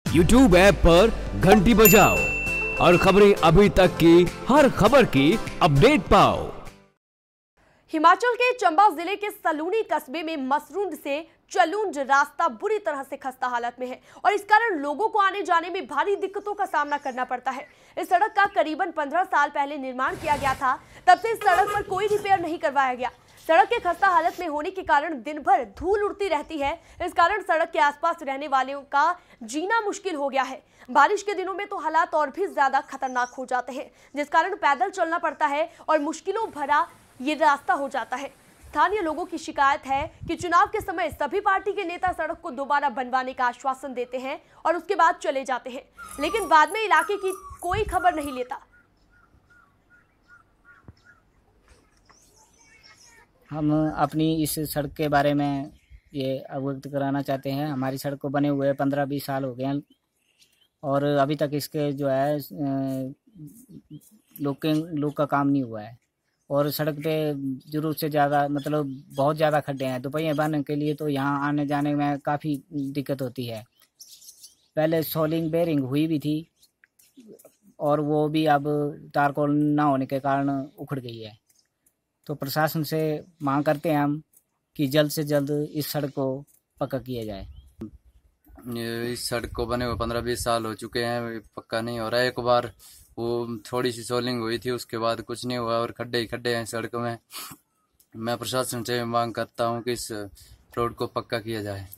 YouTube app पर घंटी बजाओ और खबरें अभी तक की हर खबर की अपडेट पाओ। हिमाचल के चंबा जिले के सलूनी कस्बे में मसरूंड से चलूंज रास्ता बुरी तरह से खस्ता हालत में है और इस कारण लोगों को आने जाने में भारी दिक्कतों का सामना करना पड़ता है। इस सड़क का करीबन 15 साल पहले निर्माण किया गया था, तब से इस सड़क पर कोई रिपेयर नहीं करवाया गया। सड़क के खस्ता हालत में होने के कारण दिन भर धूल उड़ती रहती है। इस कारण सड़क के आसपास रहने वालों का जीना मुश्किल हो गया है। बारिश के दिनों में तो हालात और भी ज्यादा खतरनाक हो जाते हैं, जिस कारण पैदल चलना पड़ता है और मुश्किलों भरा ये रास्ता हो जाता है। स्थानीय लोगों की शिकायत है कि चुनाव के समय सभी पार्टी के नेता सड़क को दोबारा बनवाने का आश्वासन देते हैं और उसके बाद चले जाते हैं, लेकिन बाद में इलाके की कोई खबर नहीं लेता। हम अपनी इस सड़क के बारे में ये अवगत कराना चाहते हैं। हमारी सड़क को बने हुए 15-20 साल हो गए हैं और अभी तक इसके जो है लोग का काम नहीं हुआ है और सड़क पे जरूरत से ज़्यादा मतलब बहुत ज़्यादा खड्डे हैं। दोपहिया वाहन के लिए तो यहाँ आने जाने में काफ़ी दिक्कत होती है। पहले सोलिंग बेरिंग हुई भी थी और वो भी अब तारकोल ना होने के कारण उखड़ गई है। तो प्रशासन से मांग करते हैं हम कि जल्द से जल्द इस सड़क को पक्का किया जाए। इस सड़क को बने हुए 15-20 साल हो चुके हैं, पक्का नहीं हो रहा है। एक बार वो थोड़ी सी सोलिंग हुई थी, उसके बाद कुछ नहीं हुआ और खड्डे ही खड्डे हैं सड़क में। मैं प्रशासन से मांग करता हूं कि इस रोड को पक्का किया जाए।